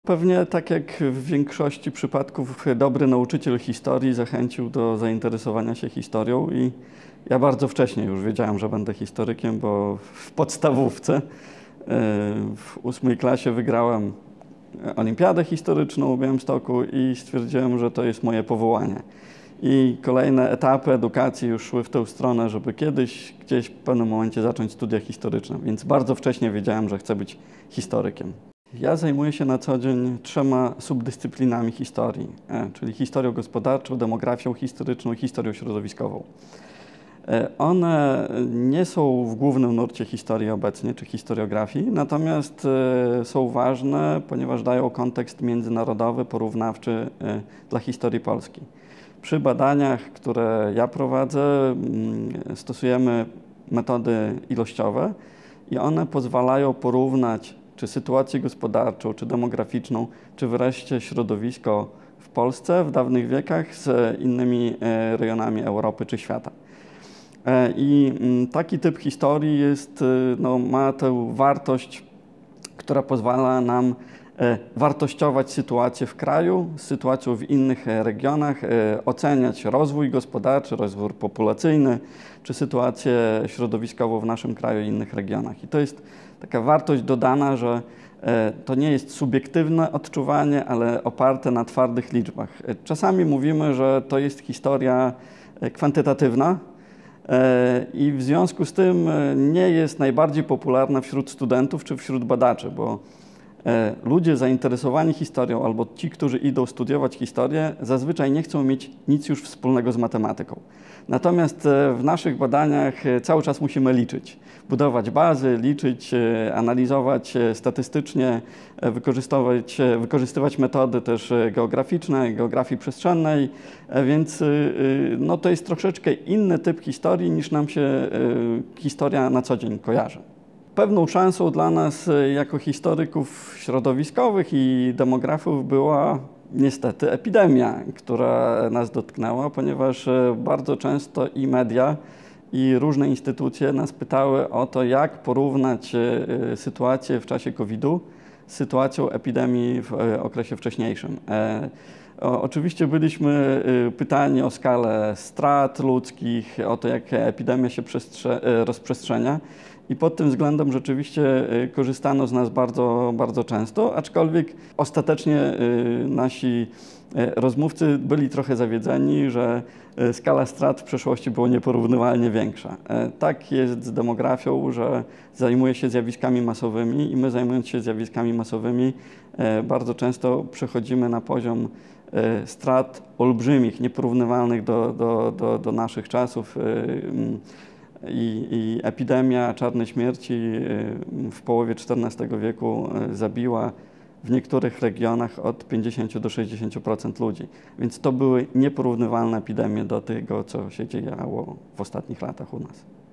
Pewnie tak jak w większości przypadków dobry nauczyciel historii zachęcił do zainteresowania się historią i ja bardzo wcześnie już wiedziałem, że będę historykiem, bo w podstawówce w 8 klasie wygrałem olimpiadę historyczną w Białymstoku i stwierdziłem, że to jest moje powołanie. I kolejne etapy edukacji już szły w tę stronę, żeby kiedyś, gdzieś w pewnym momencie zacząć studia historyczne, więc bardzo wcześnie wiedziałem, że chcę być historykiem. Ja zajmuję się na co dzień 3 subdyscyplinami historii, czyli historią gospodarczą, demografią historyczną i historią środowiskową. One nie są w głównym nurcie historii obecnie, czy historiografii, natomiast są ważne, ponieważ dają kontekst międzynarodowy, porównawczy dla historii Polski. Przy badaniach, które ja prowadzę, stosujemy metody ilościowe i one pozwalają porównać czy sytuację gospodarczą, czy demograficzną, czy wreszcie środowisko w Polsce w dawnych wiekach z innymi rejonami Europy czy świata. I taki typ historii ma tę wartość, która pozwala nam wartościować sytuację w kraju, sytuację w innych regionach, oceniać rozwój gospodarczy, rozwój populacyjny, czy sytuację środowiskową w naszym kraju i innych regionach. I to jest taka wartość dodana, że to nie jest subiektywne odczuwanie, ale oparte na twardych liczbach. Czasami mówimy, że to jest historia kwantytatywna, i w związku z tym nie jest najbardziej popularna wśród studentów czy wśród badaczy, bo ludzie zainteresowani historią albo ci, którzy idą studiować historię, zazwyczaj nie chcą mieć nic już wspólnego z matematyką. Natomiast w naszych badaniach cały czas musimy liczyć, budować bazy, liczyć, analizować statystycznie, wykorzystywać metody też geograficzne, geografii przestrzennej, więc to jest troszeczkę inny typ historii niż nam się historia na co dzień kojarzy. Pewną szansą dla nas jako historyków środowiskowych i demografów była niestety epidemia, która nas dotknęła, ponieważ bardzo często i media, i różne instytucje nas pytały o to, jak porównać sytuację w czasie COVID-u z sytuacją epidemii w okresie wcześniejszym. Oczywiście byliśmy pytani o skalę strat ludzkich, o to, jak epidemia się rozprzestrzenia. I pod tym względem rzeczywiście korzystano z nas bardzo, bardzo często, aczkolwiek ostatecznie nasi rozmówcy byli trochę zawiedzeni, że skala strat w przeszłości była nieporównywalnie większa. Tak jest z demografią, że zajmuje się zjawiskami masowymi i my, zajmując się zjawiskami masowymi, bardzo często przechodzimy na poziom strat olbrzymich, nieporównywalnych do naszych czasów. I epidemia czarnej śmierci w połowie XIV wieku zabiła w niektórych regionach od 50 do 60% ludzi. Więc to były nieporównywalne epidemie do tego, co się działo w ostatnich latach u nas.